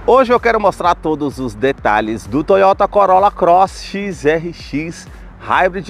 Hoje eu quero mostrar todos os detalhes do Toyota Corolla Cross XRX Hybrid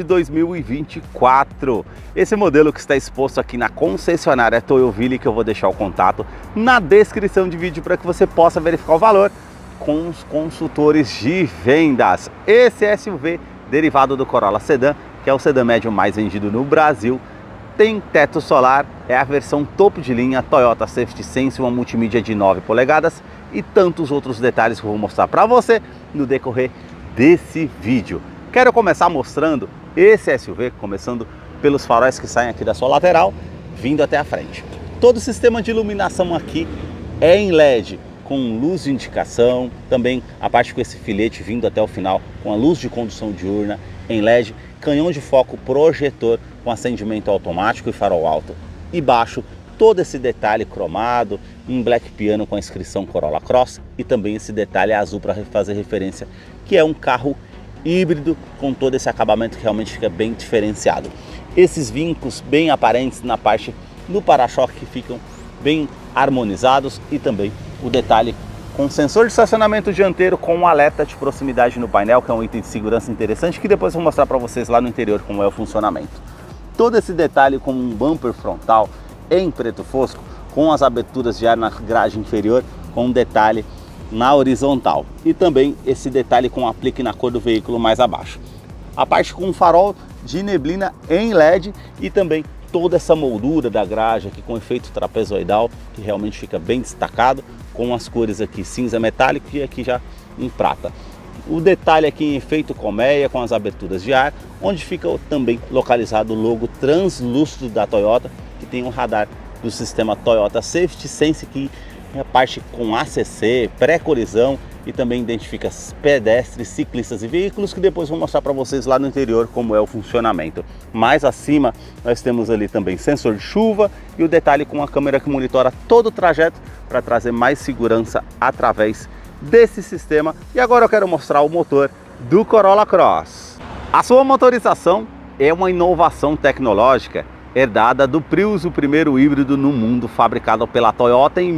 2024. Esse modelo que está exposto aqui na concessionária Toyoville, que eu vou deixar o contato na descrição de vídeo para que você possa verificar o valor com os consultores de vendas. Esse SUV derivado do Corolla Sedan, que é o sedã médio mais vendido no Brasil, tem teto solar, é a versão topo de linha Toyota Safety Sense, uma multimídia de 9 polegadas e tantos outros detalhes que eu vou mostrar para você no decorrer desse vídeo. Quero começar mostrando esse SUV, começando pelos faróis que saem aqui da sua lateral, vindo até a frente. Todo o sistema de iluminação aqui é em LED, com luz de indicação, também a parte com esse filete vindo até o final, com a luz de condução diurna em LED, canhão de foco projetor com acendimento automático e farol alto e baixo, todo esse detalhe cromado em black piano com a inscrição Corolla Cross e também esse detalhe azul para fazer referência que é um carro híbrido com todo esse acabamento que realmente fica bem diferenciado. Esses vincos bem aparentes na parte do para-choque que ficam bem harmonizados e também o detalhe com sensor de estacionamento dianteiro com um alerta de proximidade no painel, que é um item de segurança interessante que depois eu vou mostrar para vocês lá no interior como é o funcionamento. Todo esse detalhe com um bumper frontal em preto fosco, com as aberturas de ar na grade inferior, com um detalhe na horizontal e também esse detalhe com aplique na cor do veículo mais abaixo. A parte com um farol de neblina em LED e também toda essa moldura da grade aqui com efeito trapezoidal que realmente fica bem destacado, com as cores aqui cinza metálico e aqui já em prata. O detalhe aqui em efeito colmeia com as aberturas de ar, onde fica também localizado o logo translúcido da Toyota, que tem um radar do sistema Toyota Safety Sense, que é a parte com ACC, pré-colisão e também identifica pedestres, ciclistas e veículos, que depois vou mostrar para vocês lá no interior como é o funcionamento. Mais acima nós temos ali também sensor de chuva e o detalhe com a câmera que monitora todo o trajeto para trazer mais segurança através desse sistema. E agora eu quero mostrar o motor do Corolla Cross. A sua motorização é uma inovação tecnológica herdada do Prius, o primeiro híbrido no mundo fabricado pela Toyota em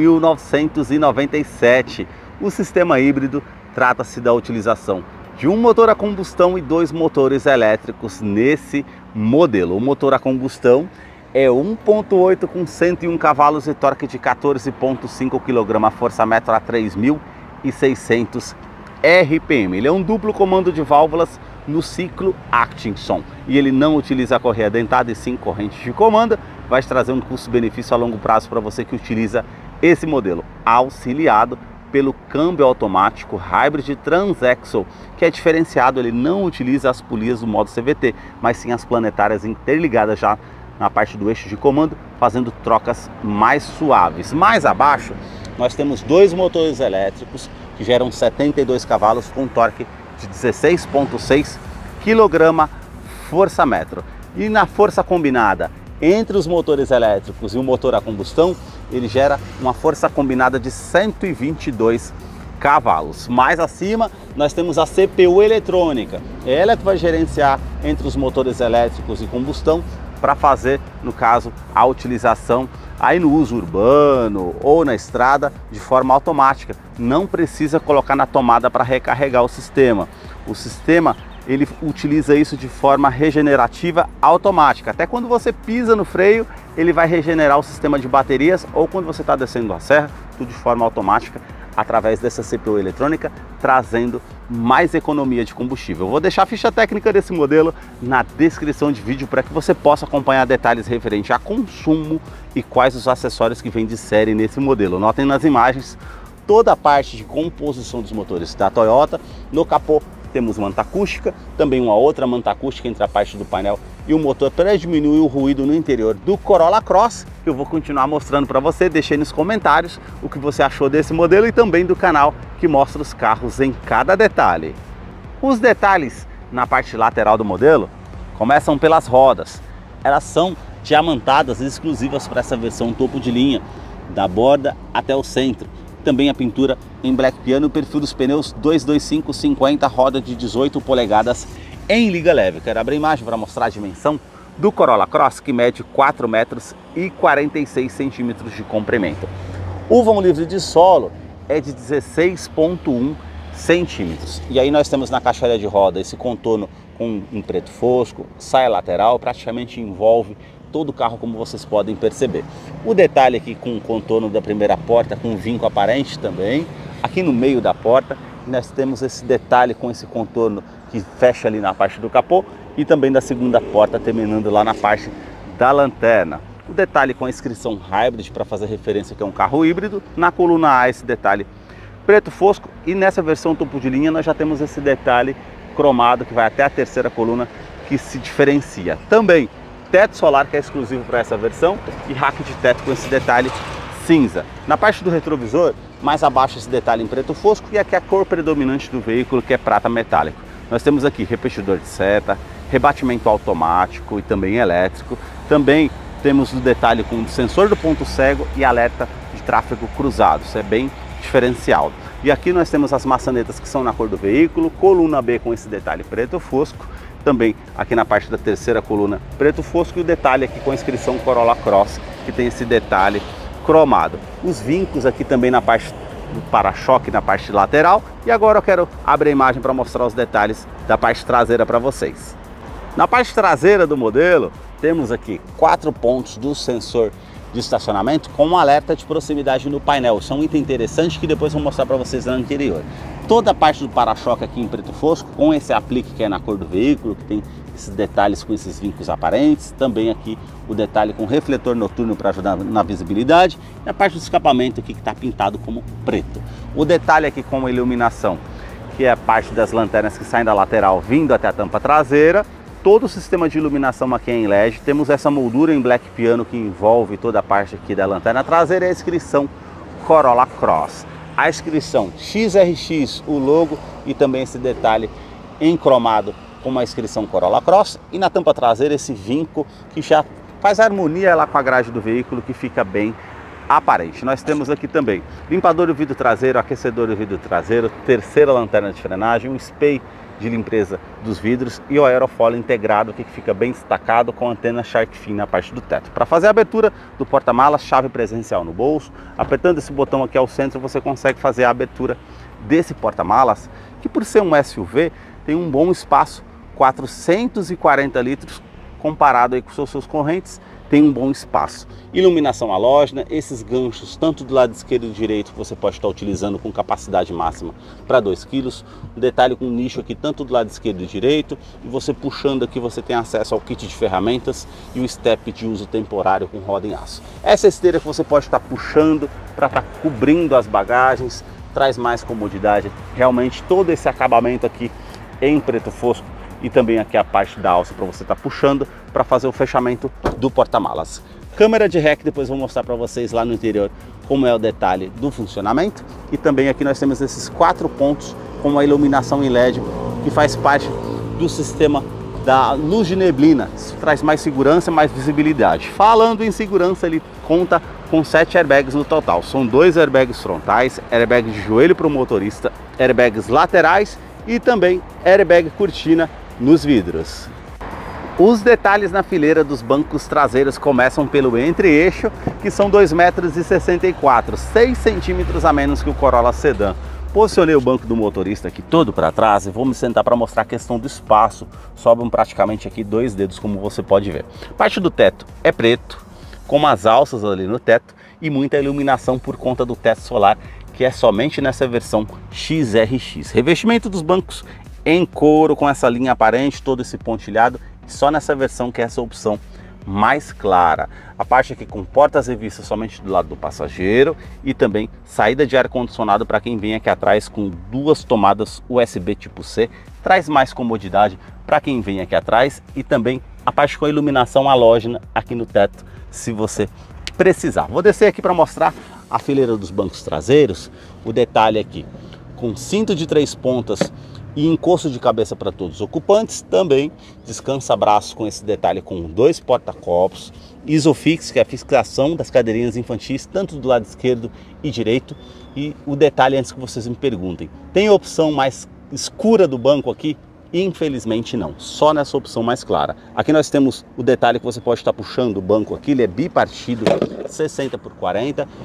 1997. O sistema híbrido trata-se da utilização de um motor a combustão e dois motores elétricos nesse modelo. O motor a combustão é 1.8 com 101 cavalos e torque de 14.5 kgfm a 3.600 RPM. Ele é um duplo comando de válvulas no ciclo Atkinson e ele não utiliza a correia dentada e sim corrente de comando. Vai trazer um custo-benefício a longo prazo para você que utiliza esse modelo, auxiliado pelo câmbio automático Hybrid Transaxle, que é diferenciado. Ele não utiliza as polias do modo CVT, mas sim as planetárias interligadas já na parte do eixo de comando, fazendo trocas mais suaves. Mais abaixo nós temos dois motores elétricos que geram 72 cavalos com torque de 16.6 kgfm. E na força combinada entre os motores elétricos e o motor a combustão, ele gera uma força combinada de 122 cavalos. Mais acima nós temos a CPU eletrônica, ela que vai gerenciar entre os motores elétricos e combustão para fazer, no caso, a utilização aí no uso urbano ou na estrada de forma automática. Não precisa colocar na tomada para recarregar o sistema. O sistema ele utiliza isso de forma regenerativa automática. Até quando você pisa no freio, ele vai regenerar o sistema de baterias, ou quando você está descendo a serra, tudo de forma automática através dessa CPU eletrônica, trazendo mais economia de combustível. Eu vou deixar a ficha técnica desse modelo na descrição de vídeo para que você possa acompanhar detalhes referentes a consumo e quais os acessórios que vêm de série nesse modelo. Notem nas imagens toda a parte de composição dos motores da Toyota. No capô temos manta acústica, também uma outra manta acústica entre a parte do painel e o motor para diminuir o ruído no interior do Corolla Cross. Eu vou continuar mostrando para você, deixei nos comentários o que você achou desse modelo e também do canal que mostra os carros em cada detalhe. Os detalhes na parte lateral do modelo começam pelas rodas. Elas são diamantadas exclusivas para essa versão topo de linha, da borda até o centro. Também a pintura em black piano, o perfil dos pneus 225/50, roda de 18 polegadas em liga leve. Quero abrir a imagem para mostrar a dimensão do Corolla Cross, que mede 4 metros e 46 centímetros de comprimento. O vão livre de solo é de 16,1 centímetros. E aí nós temos na caixilha de roda esse contorno com um preto fosco, saia lateral, praticamente envolve todo o carro, como vocês podem perceber. O detalhe aqui com o contorno da primeira porta, com vinco aparente também. Aqui no meio da porta nós temos esse detalhe com esse contorno que fecha ali na parte do capô e também da segunda porta, terminando lá na parte da lanterna. O detalhe com a inscrição Hybrid, para fazer referência que é um carro híbrido. Na coluna A esse detalhe preto fosco, e nessa versão topo de linha nós já temos esse detalhe cromado que vai até a terceira coluna, que se diferencia. Também teto solar, que é exclusivo para essa versão, e rack de teto com esse detalhe cinza. Na parte do retrovisor, mais abaixo esse detalhe em preto fosco, e aqui a cor predominante do veículo, que é prata metálico. Nós temos aqui repetidor de seta, rebatimento automático e também elétrico. Também temos o detalhe com o sensor do ponto cego e alerta de tráfego cruzado. Isso é bem diferencial. E aqui nós temos as maçanetas que são na cor do veículo, coluna B com esse detalhe preto fosco, também aqui na parte da terceira coluna preto fosco, e o detalhe aqui com a inscrição Corolla Cross, que tem esse detalhe cromado. Os vincos aqui também na parte do para-choque, na parte lateral. E agora eu quero abrir a imagem para mostrar os detalhes da parte traseira para vocês. Na parte traseira do modelo, temos aqui 4 pontos do sensor de estacionamento com um alerta de proximidade no painel. Isso é um item interessante que depois eu vou mostrar para vocês na anterior. Toda a parte do para-choque aqui em preto fosco, com esse aplique que é na cor do veículo, que tem esses detalhes com esses vincos aparentes. Também aqui o detalhe com refletor noturno para ajudar na visibilidade. E a parte do escapamento aqui que está pintado como preto. O detalhe aqui com a iluminação, que é a parte das lanternas que saem da lateral vindo até a tampa traseira. Todo o sistema de iluminação aqui é em LED. Temos essa moldura em black piano que envolve toda a parte aqui da lanterna traseira e a inscrição Corolla Cross. A inscrição XRX, o logo, e também esse detalhe em cromado com a inscrição Corolla Cross. E na tampa traseira esse vinco que já faz harmonia lá com a grade do veículo, que fica bem aparente. Nós temos aqui também limpador do vidro traseiro, aquecedor do vidro traseiro, terceira lanterna de frenagem, um spray de limpeza dos vidros e o aerofólio integrado aqui, que fica bem destacado com a antena Shark Fin na parte do teto. Para fazer a abertura do porta-malas, chave presencial no bolso. Apertando esse botão aqui ao centro, você consegue fazer a abertura desse porta-malas, que por ser um SUV tem um bom espaço, 440 litros, comparado aí com os seus correntes, tem um bom espaço. Iluminação halógena, esses ganchos tanto do lado esquerdo e direito que você pode estar utilizando com capacidade máxima para 2 kg. Um detalhe com nicho aqui tanto do lado esquerdo e direito, e você puxando aqui você tem acesso ao kit de ferramentas e o step de uso temporário com roda em aço. Essa esteira que você pode estar puxando para estar cobrindo as bagagens, traz mais comodidade. Realmente todo esse acabamento aqui em preto fosco, e também aqui a parte da alça para você estar puxando para fazer o fechamento do porta-malas. Câmera de ré, que depois vou mostrar para vocês lá no interior como é o detalhe do funcionamento. E também aqui nós temos esses 4 pontos com a iluminação em LED, que faz parte do sistema da luz de neblina. Isso traz mais segurança, mais visibilidade. Falando em segurança, ele conta com 7 airbags no total. São 2 airbags frontais, airbag de joelho para o motorista, airbags laterais e também airbag cortina nos vidros. Os detalhes na fileira dos bancos traseiros começam pelo entre-eixo, que são 2,64 m, 6 centímetros a menos que o Corolla Sedan. Posicionei o banco do motorista aqui todo para trás e vou me sentar para mostrar a questão do espaço. Sobram praticamente aqui 2 dedos, como você pode ver. Parte do teto é preto, com umas alças ali no teto e muita iluminação por conta do teto solar, que é somente nessa versão XRX. Revestimento dos bancos em couro com essa linha aparente, todo esse pontilhado, só nessa versão que é essa opção mais clara. A parte aqui com portas revistas somente do lado do passageiro e também saída de ar-condicionado para quem vem aqui atrás com 2 tomadas USB tipo C, traz mais comodidade para quem vem aqui atrás, e também a parte com a iluminação halógena aqui no teto, se você precisar. Vou descer aqui para mostrar a fileira dos bancos traseiros. O detalhe aqui com cinto de 3 pontas e encosto de cabeça para todos os ocupantes. Também descansa-braço com esse detalhe com 2 porta-copos, Isofix, que é a fixação das cadeirinhas infantis tanto do lado esquerdo e direito. E o detalhe, antes que vocês me perguntem, tem a opção mais escura do banco aqui? Infelizmente não, só nessa opção mais clara. Aqui nós temos o detalhe que você pode estar puxando o banco aqui, ele é bipartido, 60 por 40.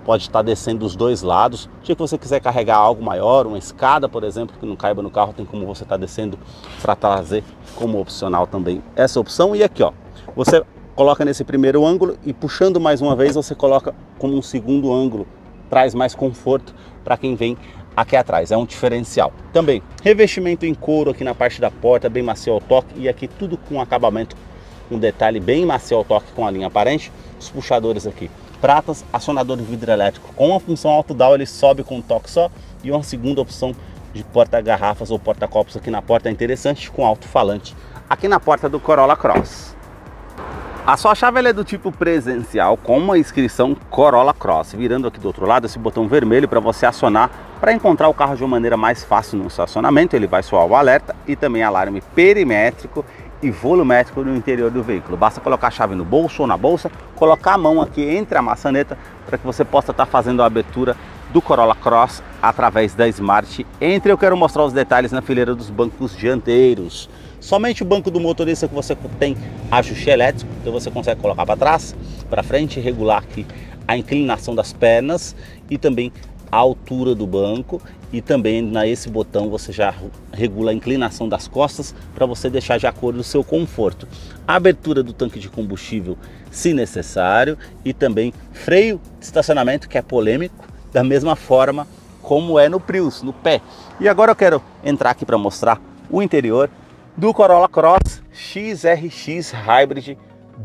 pode estar descendo dos dois lados. Se você quiser carregar algo maior, uma escada, por exemplo, que não caiba no carro, tem como você estar descendo para trazer como opcional também essa opção. E aqui, ó, você coloca nesse primeiro ângulo e puxando mais uma vez, você coloca como um segundo ângulo, traz mais conforto para quem vem aqui atrás, é um diferencial. Também, revestimento em couro aqui na parte da porta, bem macio ao toque, e aqui tudo com acabamento, um detalhe bem macio ao toque com a linha aparente. Os puxadores aqui, pratas, acionador de vidro elétrico com a função auto-down, ele sobe com um toque só, e uma segunda opção de porta-garrafas ou porta-copos aqui na porta, é interessante, com alto-falante aqui na porta do Corolla Cross. A sua chave ela é do tipo presencial com uma inscrição Corolla Cross. Virando aqui do outro lado, esse botão vermelho para você acionar para encontrar o carro de uma maneira mais fácil no estacionamento. Ele vai soar o alerta e também alarme perimétrico e volumétrico no interior do veículo. Basta colocar a chave no bolso ou na bolsa, colocar a mão aqui entre a maçaneta para que você possa estar fazendo a abertura do Corolla Cross através da Smart Entry. Eu quero mostrar os detalhes na fileira dos bancos dianteiros. Somente o banco do motorista que você tem ajuste elétrico, então você consegue colocar para trás, para frente, regular aqui a inclinação das pernas e também a altura do banco, e também nesse botão você já regula a inclinação das costas para você deixar de acordo com o seu conforto. A abertura do tanque de combustível se necessário, e também freio de estacionamento, que é polêmico, da mesma forma como é no Prius, no pé. E agora eu quero entrar aqui para mostrar o interior do Corolla Cross XRX Hybrid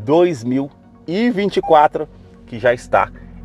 2024, que já está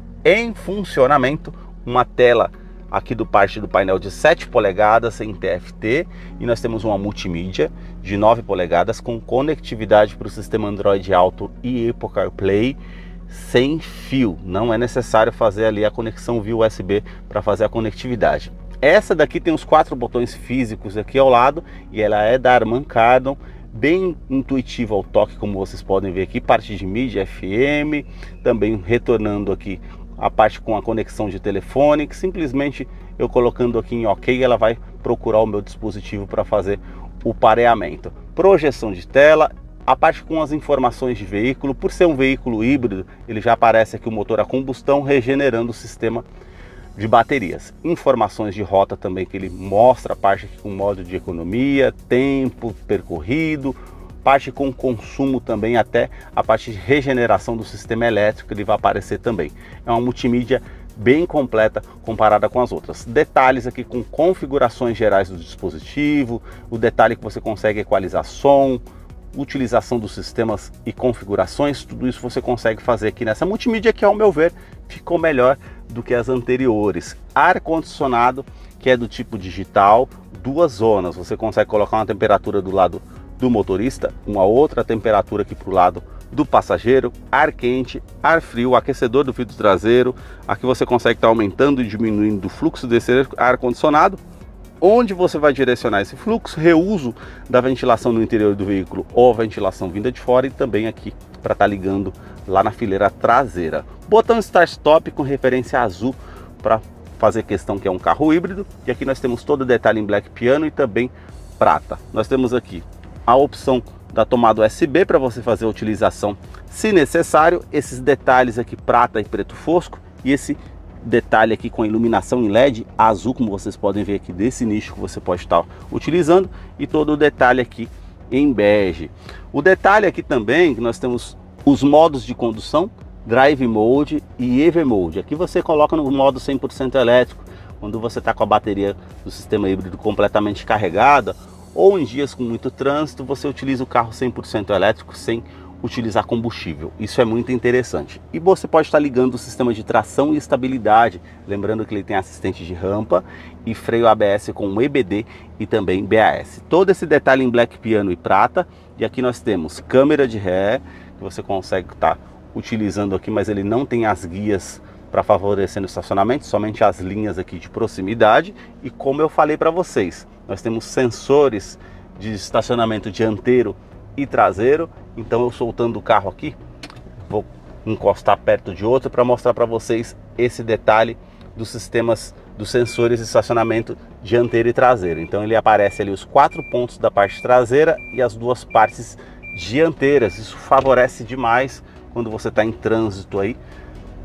em funcionamento. Uma tela aqui do parte do painel de 7 polegadas em TFT, e nós temos uma multimídia de 9 polegadas com conectividade para o sistema Android Auto e Apple CarPlay sem fio. Não é necessário fazer ali a conexão via USB para fazer a conectividade. Essa daqui tem os 4 botões físicos aqui ao lado, e ela é da Harman Kardon, bem intuitiva ao toque, como vocês podem ver aqui, parte de mídia FM, também retornando aqui a parte com a conexão de telefone, que simplesmente eu colocando aqui em OK, ela vai procurar o meu dispositivo para fazer o pareamento. Projeção de tela, a parte com as informações de veículo. Por ser um veículo híbrido, ele já aparece aqui o motor a combustão, regenerando o sistema de baterias. Informações de rota também, que ele mostra a parte aqui com modo de economia, tempo percorrido, parte com consumo também, até a parte de regeneração do sistema elétrico, ele vai aparecer também. É uma multimídia bem completa comparada com as outras. Detalhes aqui com configurações gerais do dispositivo, o detalhe que você consegue equalizar som, utilização dos sistemas e configurações, tudo isso você consegue fazer aqui nessa multimídia, que ao meu ver ficou melhor do que as anteriores. Ar-condicionado, que é do tipo digital, 2 zonas, você consegue colocar uma temperatura do lado do motorista, uma outra temperatura aqui para o lado do passageiro, ar quente, ar frio, aquecedor do vidro traseiro. Aqui você consegue estar aumentando e diminuindo o fluxo desse ar-condicionado, onde você vai direcionar esse fluxo, reuso da ventilação no interior do veículo ou ventilação vinda de fora, e também aqui para estar ligando lá na fileira traseira. Botão Start Stop com referência azul para fazer questão que é um carro híbrido, e aqui nós temos todo o detalhe em black piano e também prata. Nós temos aqui a opção da tomada USB para você fazer a utilização se necessário, esses detalhes aqui prata e preto fosco, e esse detalhe aqui com iluminação em LED azul, como vocês podem ver aqui desse nicho que você pode estar utilizando, e todo o detalhe aqui em bege. O detalhe aqui também que nós temos os modos de condução, Drive Mode e EV Mode. Aqui você coloca no modo 100% elétrico, quando você está com a bateria do sistema híbrido completamente carregada, ou em dias com muito trânsito, você utiliza o carro 100% elétrico sem utilizar combustível. Isso é muito interessante. E você pode estar ligando o sistema de tração e estabilidade, lembrando que ele tem assistente de rampa e freio ABS com EBD e também BAS. Todo esse detalhe em black piano e prata. E aqui nós temos câmera de ré, que você consegue estar utilizando aqui, mas ele não tem as guias para favorecer no estacionamento, somente as linhas aqui de proximidade. E como eu falei para vocês, nós temos sensores de estacionamento dianteiro e traseiro. Então eu soltando o carro aqui, vou encostar perto de outro para mostrar para vocês esse detalhe dos sistemas dos sensores de estacionamento dianteiro e traseiro. Então ele aparece ali os 4 pontos da parte traseira e as 2 partes dianteiras. Isso favorece demais quando você está em trânsito aí,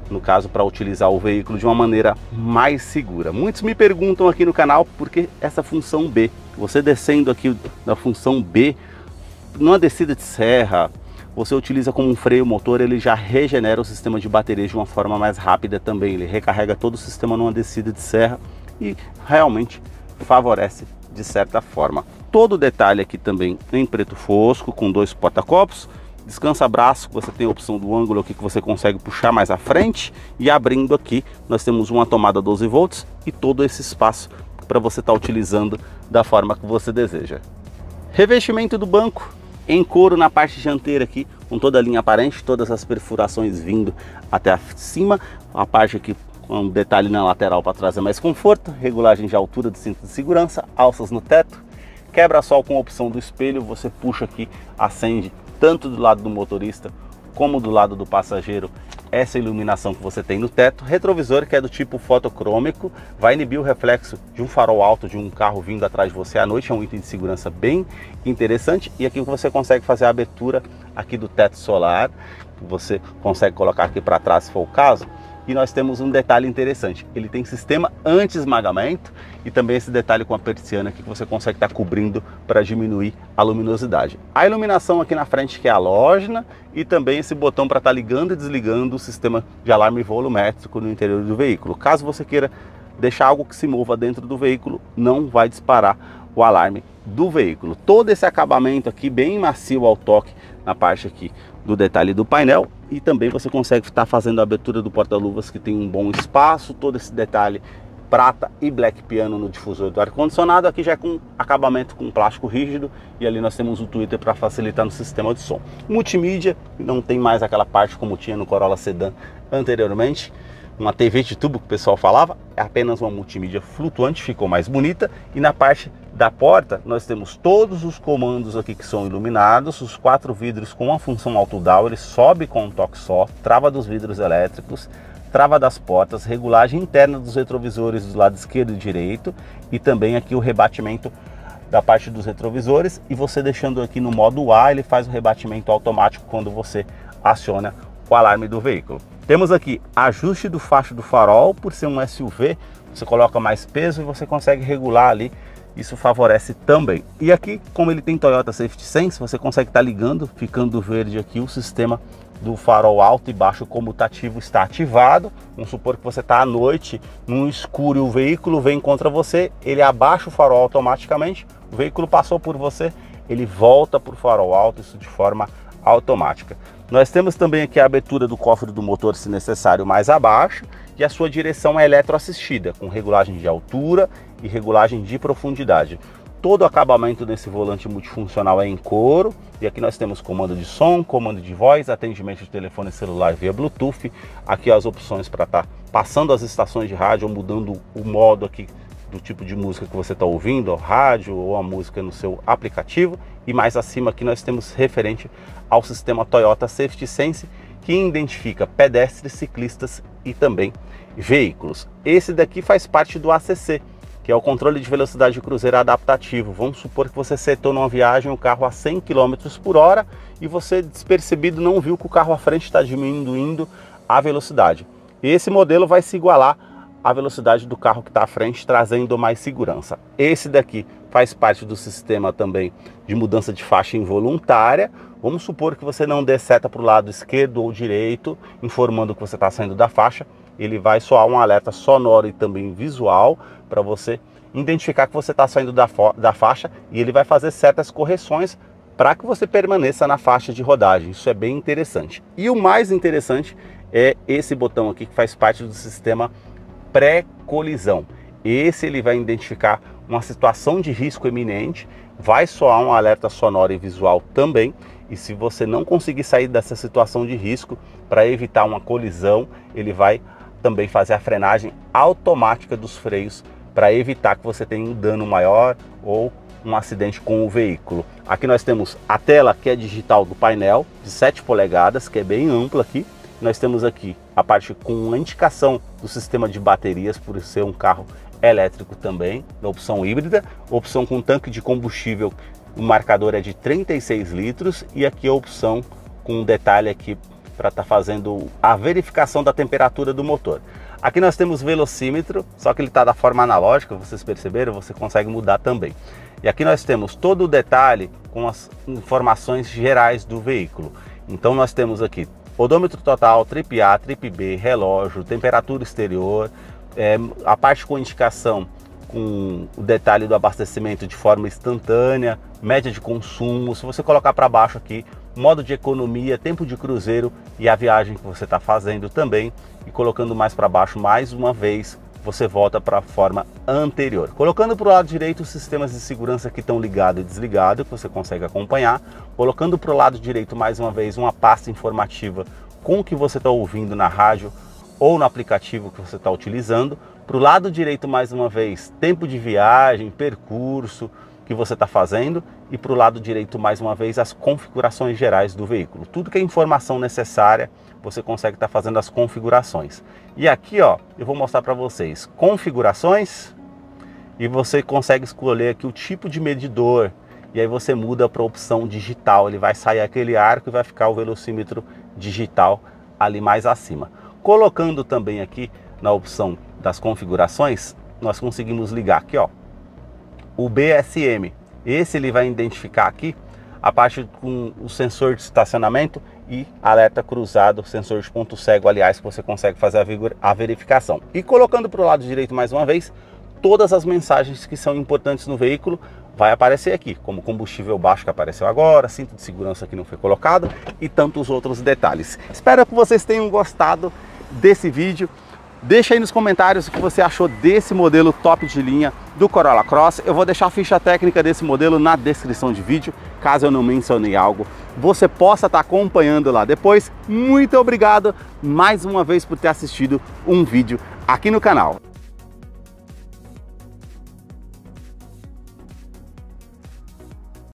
no caso para utilizar o veículo de uma maneira mais segura. Muitos me perguntam aqui no canal por que essa função B. Você descendo aqui da função B, numa descida de serra, você utiliza como um freio motor, ele já regenera o sistema de baterias de uma forma mais rápida também. Ele recarrega todo o sistema numa descida de serra e realmente favorece de certa forma. Todo o detalhe aqui também em preto fosco, com 2 porta-copos. Descansa-braço, você tem a opção do ângulo aqui que você consegue puxar mais à frente. E abrindo aqui, nós temos uma tomada 12 volts e todo esse espaço para você estar utilizando da forma que você deseja. Revestimento do banco em couro na parte dianteira aqui, com toda a linha aparente, todas as perfurações vindo até cima. A parte aqui com um detalhe na lateral para trazer mais conforto, regulagem de altura do cinto de segurança, alças no teto, quebra-sol com a opção do espelho, você puxa aqui, acende tanto do lado do motorista como do lado do passageiro essa iluminação que você tem no teto. Retrovisor, que é do tipo fotocrômico, vai inibir o reflexo de um farol alto de um carro vindo atrás de você à noite, é um item de segurança bem interessante. E aqui você consegue fazer a abertura aqui do teto solar, que você consegue colocar aqui para trás se for o caso. E nós temos um detalhe interessante, ele tem sistema anti-esmagamento e também esse detalhe com a persiana aqui que você consegue estar cobrindo para diminuir a luminosidade. A iluminação aqui na frente que é halógena e também esse botão para estar ligando e desligando o sistema de alarme volumétrico no interior do veículo. Caso você queira deixar algo que se mova dentro do veículo, não vai disparar o alarme do veículo. Todo esse acabamento aqui bem macio ao toque na parte aqui do detalhe do painel, e também você consegue estar fazendo a abertura do porta-luvas que tem um bom espaço, todo esse detalhe prata e black piano no difusor do ar-condicionado. Aqui já é com acabamento com plástico rígido e ali nós temos o tweeter para facilitar no sistema de som. Multimídia, não tem mais aquela parte como tinha no Corolla Sedan anteriormente, uma TV de tubo que o pessoal falava, é apenas uma multimídia flutuante, ficou mais bonita. E na parte da porta nós temos todos os comandos aqui que são iluminados, os 4 vidros com a função auto-down, ele sobe com um toque só, trava dos vidros elétricos, trava das portas, regulagem interna dos retrovisores do lado esquerdo e direito, e também aqui o rebatimento da parte dos retrovisores. E você deixando aqui no modo A, ele faz o rebatimento automático quando você aciona o alarme do veículo. Temos aqui ajuste do facho do farol, por ser um SUV, você coloca mais peso e você consegue regular ali, isso favorece também. E aqui, como ele tem Toyota Safety Sense, você consegue estar ligando, ficando verde aqui o sistema do farol alto e baixo comutativo está ativado. Vamos supor que você está à noite, no escuro, e o veículo vem contra você, ele abaixa o farol automaticamente, o veículo passou por você, ele volta para o farol alto, isso de forma automática. Nós temos também aqui a abertura do cofre do motor, se necessário, mais abaixo, e a sua direção é eletroassistida, com regulagem de altura e regulagem de profundidade. Todo o acabamento desse volante multifuncional é em couro, e aqui nós temos comando de som, comando de voz, atendimento de telefone celular via Bluetooth, aqui as opções para estar passando as estações de rádio ou mudando o modo aqui do tipo de música que você está ouvindo, rádio ou a música no seu aplicativo. E mais acima aqui nós temos referente ao sistema Toyota Safety Sense, que identifica pedestres, ciclistas e também veículos. Esse daqui faz parte do ACC, que é o controle de velocidade cruzeiro adaptativo. Vamos supor que você setou numa viagem o carro a 100 km por hora e você, despercebido, não viu que o carro à frente está diminuindo a velocidade. Esse modelo vai se igualar à velocidade do carro que está à frente, trazendo mais segurança. Esse daqui faz parte do sistema também de mudança de faixa involuntária. Vamos supor que você não dê seta para o lado esquerdo ou direito, informando que você está saindo da faixa. Ele vai soar um alerta sonoro e também visual para você identificar que você está saindo da faixa, e ele vai fazer certas correções para que você permaneça na faixa de rodagem. Isso é bem interessante. E o mais interessante é esse botão aqui que faz parte do sistema pré-colisão. Esse ele vai identificar uma situação de risco iminente, vai soar um alerta sonoro e visual também, e se você não conseguir sair dessa situação de risco, para evitar uma colisão, ele vai também fazer a frenagem automática dos freios para evitar que você tenha um dano maior ou um acidente com o veículo. Aqui nós temos a tela que é digital do painel de 7 polegadas, que é bem ampla aqui. Nós temos aqui a parte com a indicação do sistema de baterias, por ser um carro elétrico também, da opção híbrida, opção com tanque de combustível, o marcador é de 36 litros, e aqui a opção com um detalhe aqui para estar fazendo a verificação da temperatura do motor. Aqui nós temos velocímetro, só que ele está da forma analógica, vocês perceberam, você consegue mudar também. E aqui nós temos todo o detalhe com as informações gerais do veículo. Então nós temos aqui odômetro total, trip A, trip B, relógio, temperatura exterior, a parte com indicação com o detalhe do abastecimento de forma instantânea, média de consumo. Se você colocar para baixo aqui, modo de economia, tempo de cruzeiro e a viagem que você está fazendo também. E colocando mais para baixo, mais uma vez, você volta para a forma anterior. Colocando para o lado direito os sistemas de segurança que estão ligado e desligado, que você consegue acompanhar. Colocando para o lado direito, mais uma vez, uma pasta informativa com o que você está ouvindo na rádio ou no aplicativo que você está utilizando. Para o lado direito, mais uma vez, tempo de viagem, percurso que você está fazendo. E para o lado direito, mais uma vez, as configurações gerais do veículo. Tudo que é informação necessária, você consegue estar fazendo as configurações. E aqui, ó, eu vou mostrar para vocês configurações e você consegue escolher aqui o tipo de medidor. E aí você muda para a opção digital. Ele vai sair aquele arco e vai ficar o velocímetro digital ali mais acima. Colocando também aqui na opção das configurações, nós conseguimos ligar aqui, ó, o BSM. Esse ele vai identificar aqui a parte com o sensor de estacionamento e alerta cruzado, sensor de ponto cego, aliás, que você consegue fazer a verificação. E colocando para o lado direito mais uma vez, todas as mensagens que são importantes no veículo vai aparecer aqui, como combustível baixo que apareceu agora, cinto de segurança que não foi colocado e tantos outros detalhes. Espero que vocês tenham gostado desse vídeo. Deixa aí nos comentários o que você achou desse modelo top de linha do Corolla Cross. Eu vou deixar a ficha técnica desse modelo na descrição de vídeo, caso eu não mencionei algo, você possa estar acompanhando lá depois. Muito obrigado mais uma vez por ter assistido um vídeo aqui no canal.